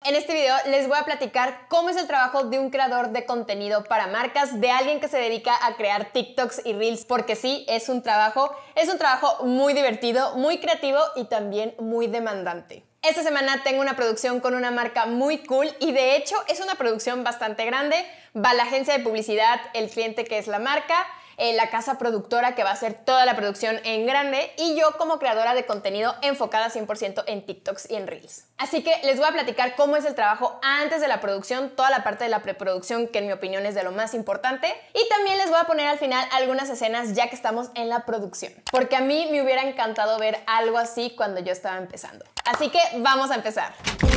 En este video les voy a platicar cómo es el trabajo de un creador de contenido para marcas, de alguien que se dedica a crear TikToks y Reels, porque sí, es un trabajo muy divertido, muy creativo y también muy demandante. Esta semana tengo una producción con una marca muy cool y de hecho es una producción bastante grande. Va la agencia de publicidad, el cliente que es la marca, la casa productora que va a hacer toda la producción en grande y yo como creadora de contenido enfocada 100% en TikToks y en Reels. Así que les voy a platicar cómo es el trabajo antes de la producción, toda la parte de la preproducción que en mi opinión es de lo más importante, y también les voy a poner al final algunas escenas ya que estamos en la producción, porque a mí me hubiera encantado ver algo así cuando yo estaba empezando. Así que vamos a empezar.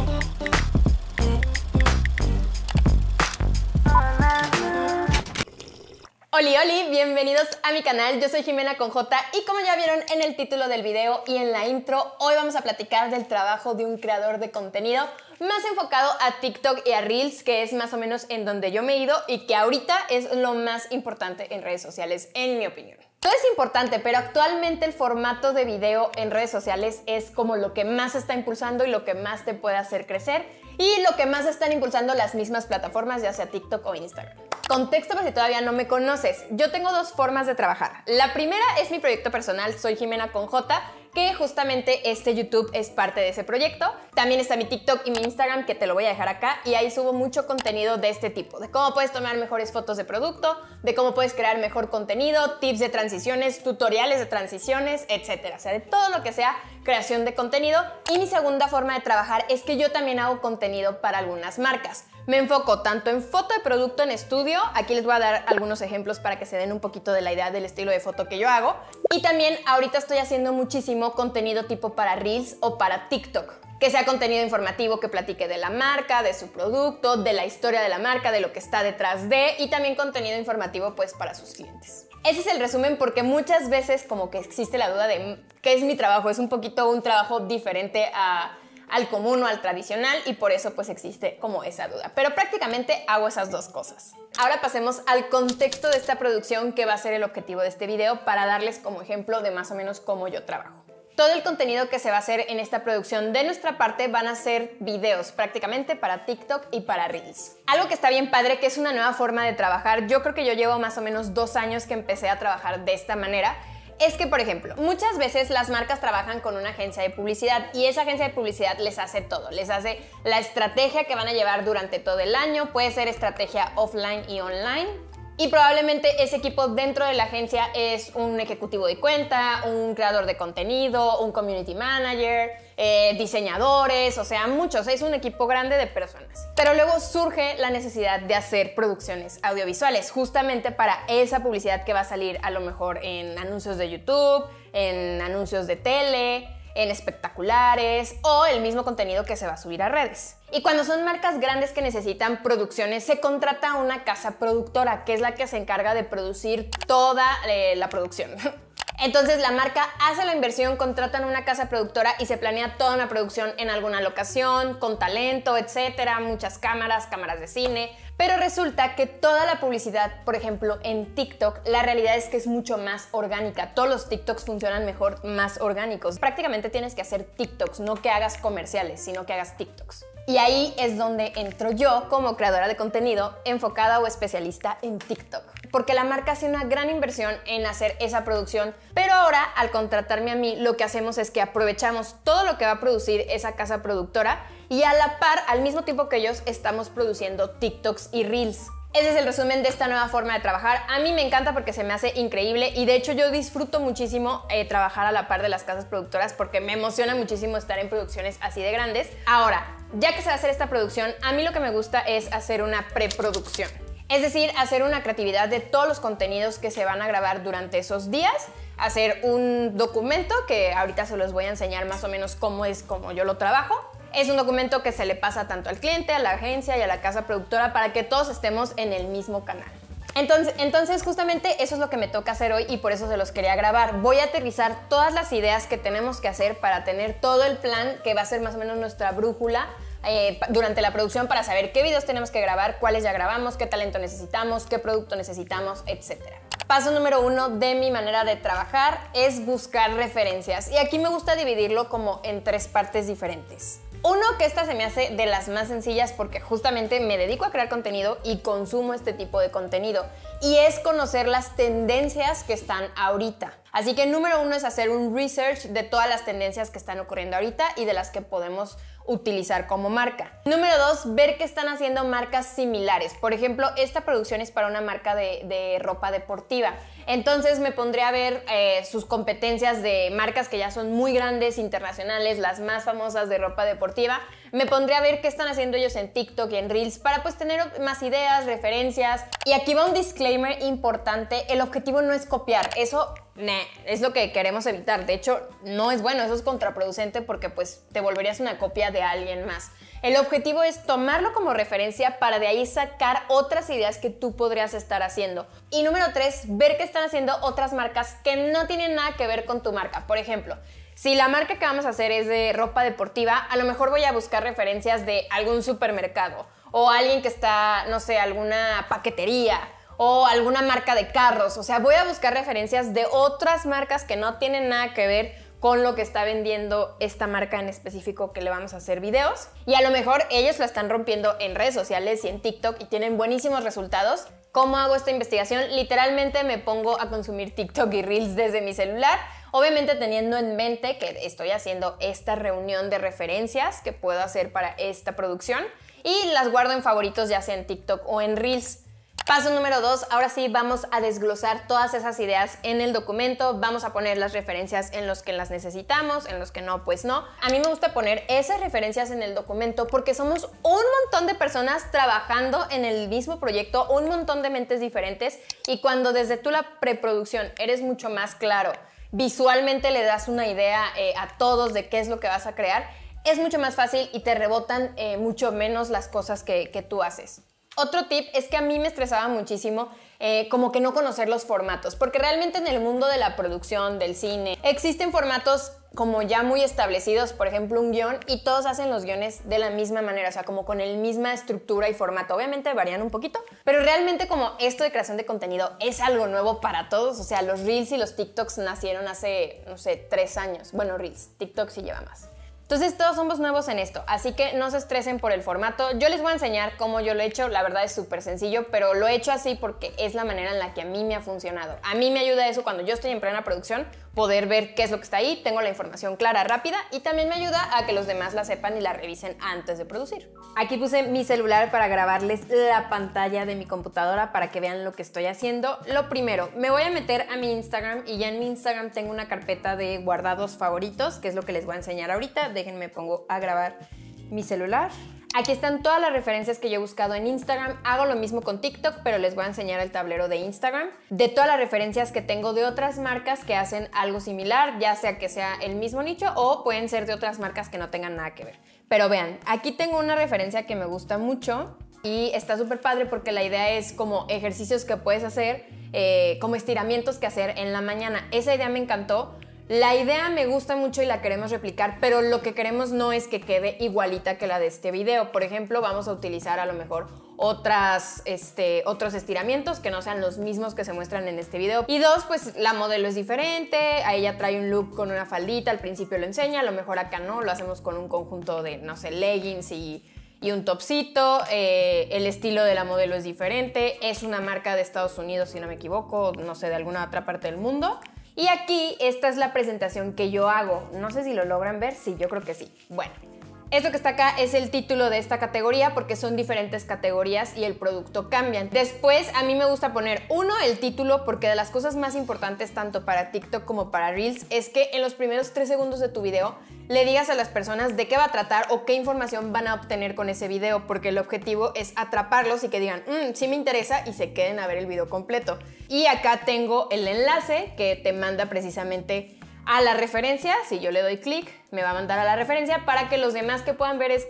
Oli, bienvenidos a mi canal, yo soy Jimena con J y como ya vieron en el título del video y en la intro, hoy vamos a platicar del trabajo de un creador de contenido más enfocado a TikTok y a Reels, que es más o menos en donde yo me he ido y que ahorita es lo más importante en redes sociales, en mi opinión. Todo es importante, pero actualmente el formato de video en redes sociales es como lo que más se está impulsando y lo que más te puede hacer crecer y lo que más están impulsando las mismas plataformas, ya sea TikTok o Instagram. Contexto por si todavía no me conoces, yo tengo dos formas de trabajar. La primera es mi proyecto personal, soy Jimena con J, que justamente este YouTube es parte de ese proyecto. También está mi TikTok y mi Instagram, que te lo voy a dejar acá, y ahí subo mucho contenido de este tipo, de cómo puedes tomar mejores fotos de producto, de cómo puedes crear mejor contenido, tips de transiciones, tutoriales de transiciones, etcétera. O sea, de todo lo que sea creación de contenido. Y mi segunda forma de trabajar es que yo también hago contenido para algunas marcas. Me enfoco tanto en foto de producto en estudio, aquí les voy a dar algunos ejemplos para que se den un poquito de la idea del estilo de foto que yo hago, y también ahorita estoy haciendo muchísimo contenido tipo para Reels o para TikTok, que sea contenido informativo que platique de la marca, de su producto, de la historia de la marca, de lo que está detrás de, y también contenido informativo pues para sus clientes. Ese es el resumen porque muchas veces como que existe la duda de qué es mi trabajo, es un poquito un trabajo diferente al común o al tradicional y por eso pues existe como esa duda. Pero prácticamente hago esas dos cosas. Ahora pasemos al contexto de esta producción que va a ser el objetivo de este video para darles como ejemplo de más o menos cómo yo trabajo. Todo el contenido que se va a hacer en esta producción de nuestra parte van a ser videos prácticamente para TikTok y para Reels. Algo que está bien padre, que es una nueva forma de trabajar, yo creo que yo llevo más o menos 2 años que empecé a trabajar de esta manera, es que, por ejemplo, muchas veces las marcas trabajan con una agencia de publicidad y esa agencia de publicidad les hace todo, les hace la estrategia que van a llevar durante todo el año, puede ser estrategia offline y online. Y probablemente ese equipo dentro de la agencia es un ejecutivo de cuenta, un creador de contenido, un community manager, diseñadores, o sea, muchos. Es un equipo grande de personas. Pero luego surge la necesidad de hacer producciones audiovisuales, justamente para esa publicidad que va a salir a lo mejor en anuncios de YouTube, en anuncios de tele, en espectaculares o el mismo contenido que se va a subir a redes. Y cuando son marcas grandes que necesitan producciones, se contrata a una casa productora, que es la que se encarga de producir toda la producción. Entonces la marca hace la inversión, contratan una casa productora y se planea toda una producción en alguna locación, con talento, etcétera, muchas cámaras de cine. Pero resulta que toda la publicidad, por ejemplo, en TikTok, la realidad es que es mucho más orgánica. Todos los TikToks funcionan mejor más orgánicos. Prácticamente tienes que hacer TikToks, no que hagas comerciales, sino que hagas TikToks. Y ahí es donde entro yo como creadora de contenido enfocada o especialista en TikTok. Porque la marca hace una gran inversión en hacer esa producción, pero ahora al contratarme a mí lo que hacemos es que aprovechamos todo lo que va a producir esa casa productora y a la par, al mismo tiempo que ellos, estamos produciendo TikToks y Reels. Ese es el resumen de esta nueva forma de trabajar. A mí me encanta porque se me hace increíble y de hecho yo disfruto muchísimo trabajar a la par de las casas productoras porque me emociona muchísimo estar en producciones así de grandes. Ahora, ya que se va a hacer esta producción, a mí lo que me gusta es hacer una preproducción. Es decir, hacer una creatividad de todos los contenidos que se van a grabar durante esos días, hacer un documento que ahorita se los voy a enseñar más o menos cómo yo lo trabajo. Es un documento que se le pasa tanto al cliente, a la agencia y a la casa productora para que todos estemos en el mismo canal. Entonces justamente eso es lo que me toca hacer hoy y por eso se los quería grabar. Voy a aterrizar todas las ideas que tenemos que hacer para tener todo el plan que va a ser más o menos nuestra brújula durante la producción para saber qué videos tenemos que grabar, cuáles ya grabamos, qué talento necesitamos, qué producto necesitamos, etc. Paso número 1 de mi manera de trabajar es buscar referencias y aquí me gusta dividirlo como en 3 partes diferentes. Uno, que esta se me hace de las más sencillas porque justamente me dedico a crear contenido y consumo este tipo de contenido. Y es conocer las tendencias que están ahorita. Así que número 1 es hacer un research de todas las tendencias que están ocurriendo ahorita y de las que podemos utilizar como marca. Número 2, ver qué están haciendo marcas similares. Por ejemplo, esta producción es para una marca de ropa deportiva. Entonces me pondré a ver sus competencias de marcas que ya son muy grandes, internacionales, las más famosas de ropa deportiva. Me pondré a ver qué están haciendo ellos en TikTok y en Reels para pues tener más ideas, referencias. Y aquí va un disclaimer importante, el objetivo no es copiar, eso es lo que queremos evitar. De hecho, no es bueno, eso es contraproducente porque pues te volverías una copia de alguien más. El objetivo es tomarlo como referencia para de ahí sacar otras ideas que tú podrías estar haciendo. Y número 3, ver qué están haciendo otras marcas que no tienen nada que ver con tu marca. Por ejemplo, si la marca que vamos a hacer es de ropa deportiva, a lo mejor voy a buscar referencias de algún supermercado o alguien que está, no sé, alguna paquetería o alguna marca de carros. O sea, voy a buscar referencias de otras marcas que no tienen nada que ver con lo que está vendiendo esta marca en específico que le vamos a hacer videos. Y a lo mejor ellos la están rompiendo en redes sociales y en TikTok y tienen buenísimos resultados. ¿Cómo hago esta investigación? Literalmente me pongo a consumir TikTok y Reels desde mi celular, obviamente teniendo en mente que estoy haciendo esta reunión de referencias que puedo hacer para esta producción y las guardo en favoritos ya sea en TikTok o en Reels. Paso número 2, ahora sí vamos a desglosar todas esas ideas en el documento, vamos a poner las referencias en los que las necesitamos, en los que no, pues no. A mí me gusta poner esas referencias en el documento porque somos un montón de personas trabajando en el mismo proyecto, un montón de mentes diferentes y cuando desde tú la preproducción eres mucho más claro, visualmente le das una idea a todos de qué es lo que vas a crear, es mucho más fácil y te rebotan mucho menos las cosas que tú haces. Otro tip es que a mí me estresaba muchísimo como que no conocer los formatos, porque realmente en el mundo de la producción, del cine, existen formatos como ya muy establecidos, por ejemplo un guión, y todos hacen los guiones de la misma manera, o sea, como con la misma estructura y formato. Obviamente varían un poquito, pero realmente como esto de creación de contenido es algo nuevo para todos, o sea, los Reels y los TikToks nacieron hace, no sé, 3 años. Bueno, Reels, TikTok sí lleva más. Entonces todos somos nuevos en esto, así que no se estresen por el formato. Yo les voy a enseñar cómo yo lo he hecho, la verdad es súper sencillo, pero lo he hecho así porque es la manera en la que a mí me ha funcionado. A mí me ayuda eso cuando yo estoy en plena producción, poder ver qué es lo que está ahí, tengo la información clara, rápida y también me ayuda a que los demás la sepan y la revisen antes de producir. Aquí puse mi celular para grabarles la pantalla de mi computadora para que vean lo que estoy haciendo. Lo primero, me voy a meter a mi Instagram y ya en mi Instagram tengo una carpeta de guardados favoritos, que es lo que les voy a enseñar ahorita. Déjenme pongo a grabar mi celular. Aquí están todas las referencias que yo he buscado en Instagram. Hago lo mismo con TikTok, pero les voy a enseñar el tablero de Instagram de todas las referencias que tengo de otras marcas que hacen algo similar, ya sea que sea el mismo nicho o pueden ser de otras marcas que no tengan nada que ver. Pero vean, aquí tengo una referencia que me gusta mucho y está súper padre porque la idea es como ejercicios que puedes hacer, como estiramientos que hacer en la mañana. Esa idea me encantó. La idea me gusta mucho y la queremos replicar, pero lo que queremos no es que quede igualita que la de este video. Por ejemplo, vamos a utilizar a lo mejor otros estiramientos que no sean los mismos que se muestran en este video. Y 2, pues la modelo es diferente, a ella trae un look con una faldita, al principio lo enseña, a lo mejor acá no, lo hacemos con un conjunto de, no sé, leggings y un topcito. El estilo de la modelo es diferente, es una marca de Estados Unidos si no me equivoco, no sé, de alguna otra parte del mundo. Y aquí esta es la presentación que yo hago. No sé si lo logran ver, sí, yo creo que sí. Bueno, esto que está acá es el título de esta categoría porque son diferentes categorías y el producto cambian. Después a mí me gusta poner el título porque de las cosas más importantes tanto para TikTok como para Reels es que en los primeros 3 segundos de tu video le digas a las personas de qué va a tratar o qué información van a obtener con ese video, porque el objetivo es atraparlos y que digan, sí me interesa y se queden a ver el video completo. Y acá tengo el enlace que te manda precisamente a la referencia. Si yo le doy clic, me va a mandar a la referencia para que los demás que puedan ver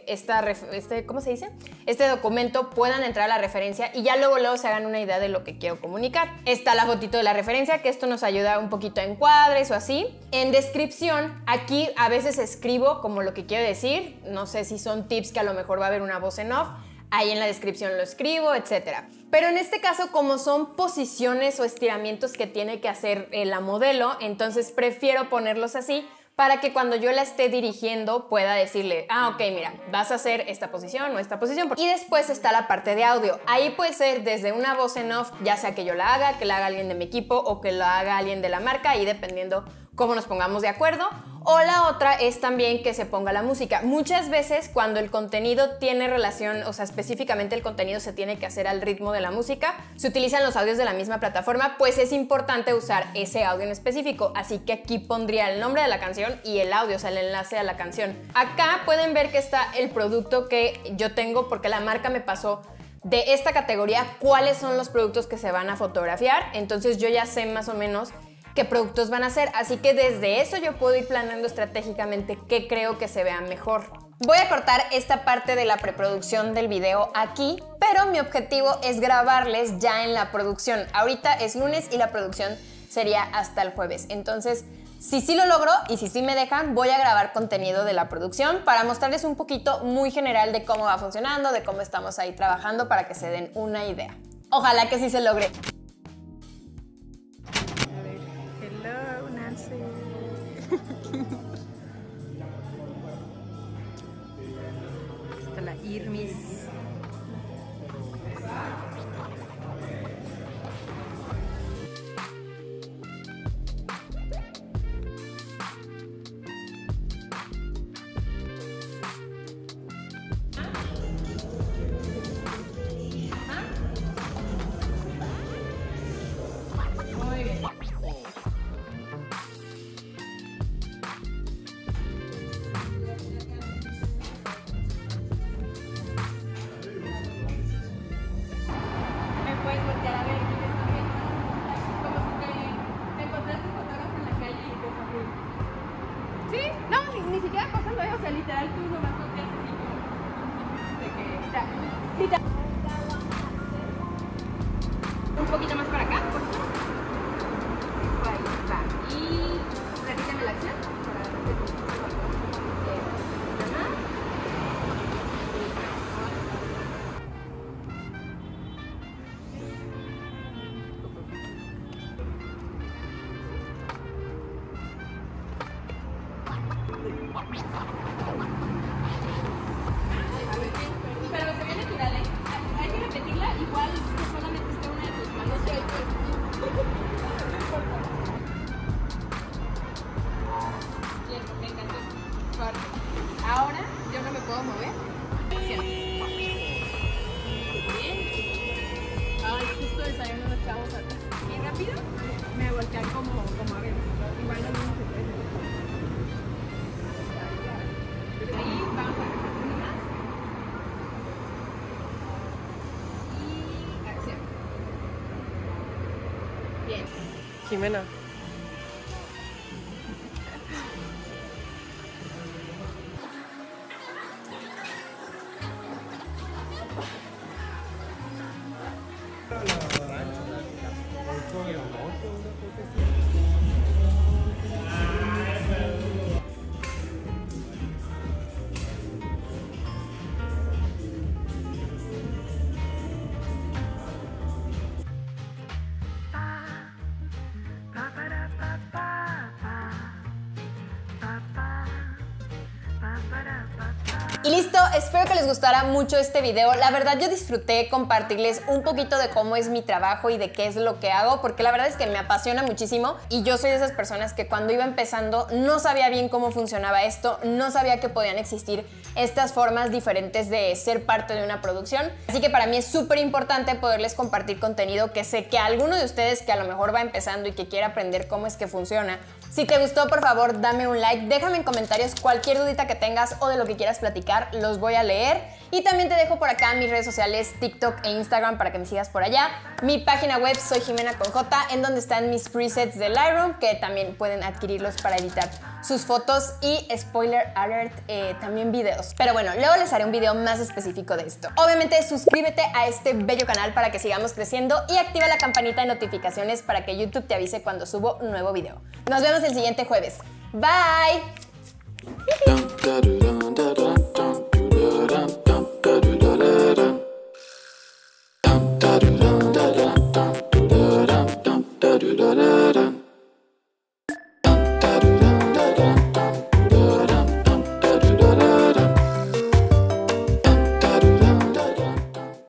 ¿cómo se dice? Este documento puedan entrar a la referencia y ya luego se hagan una idea de lo que quiero comunicar. Está la fotito de la referencia, que esto nos ayuda un poquito a encuadres o así. En descripción, aquí a veces escribo como lo que quiero decir. No sé si son tips que a lo mejor va a haber una voz en off. Ahí en la descripción lo escribo, etc. Pero en este caso, como son posiciones o estiramientos que tiene que hacer la modelo, entonces prefiero ponerlos así para que cuando yo la esté dirigiendo pueda decirle, ah, ok, mira, vas a hacer esta posición o esta posición. Y después está la parte de audio. Ahí puede ser desde una voz en off, ya sea que yo la haga, que la haga alguien de mi equipo o que la haga alguien de la marca, y dependiendo cómo nos pongamos de acuerdo. O la otra es también que se ponga la música. Muchas veces cuando el contenido tiene relación, o sea, específicamente el contenido se tiene que hacer al ritmo de la música, se utilizan los audios de la misma plataforma, pues es importante usar ese audio en específico. Así que aquí pondría el nombre de la canción y el audio, o sea, el enlace a la canción. Acá pueden ver que está el producto que yo tengo porque la marca me pasó de esta categoría cuáles son los productos que se van a fotografiar. Entonces yo ya sé más o menos qué productos van a hacer, así que desde eso yo puedo ir planeando estratégicamente qué creo que se vea mejor. Voy a cortar esta parte de la preproducción del video aquí, pero mi objetivo es grabarles ya en la producción. Ahorita es lunes y la producción sería hasta el jueves, entonces si sí lo logro y si sí me dejan, voy a grabar contenido de la producción para mostrarles un poquito muy general de cómo va funcionando, de cómo estamos ahí trabajando para que se den una idea. Ojalá que sí se logre. Está la Irmis. Muy bien. Puedes voltear a ver quién está viendo. Como si te encontraste un fotógrafo en la calle y te sonríe. ¿Sí? No, ni siquiera pasando, o sea, literal tú nomás volteas así como de que ya. Un poquito más para acá, por favor. Ahí va. Y repíteme la acción para pero se ve natural, ¿eh? Hay que repetirla igual que solamente esté una de tus manos. Bien, me encantó. Ahora yo no me puedo mover. Acción. Bien. Ay, justo desayuno los chavos atrás. Bien rápido. Me voltean como a ver. Igual no se puede. Ahí vamos a agarrar uno más. Y acción. Bien. Jimena. Y listo, espero que les gustara mucho este video. La verdad yo disfruté compartirles un poquito de cómo es mi trabajo y de qué es lo que hago, porque la verdad es que me apasiona muchísimo y yo soy de esas personas que cuando iba empezando no sabía bien cómo funcionaba esto, no sabía que podían existir estas formas diferentes de ser parte de una producción. Así que para mí es súper importante poderles compartir contenido que sé que a alguno de ustedes que a lo mejor va empezando y que quiere aprender cómo es que funciona. Si te gustó, por favor, dame un like, déjame en comentarios cualquier dudita que tengas o de lo que quieras platicar, los voy a leer. Y también te dejo por acá mis redes sociales, TikTok e Instagram para que me sigas por allá. Mi página web, soy Jimena con J, en donde están mis presets de Lightroom, que también pueden adquirirlos para editar sus fotos y, spoiler alert, también videos. Pero bueno, luego les haré un video más específico de esto. Obviamente, suscríbete a este bello canal para que sigamos creciendo y activa la campanita de notificaciones para que YouTube te avise cuando subo un nuevo video. Nos vemos el siguiente jueves. Bye!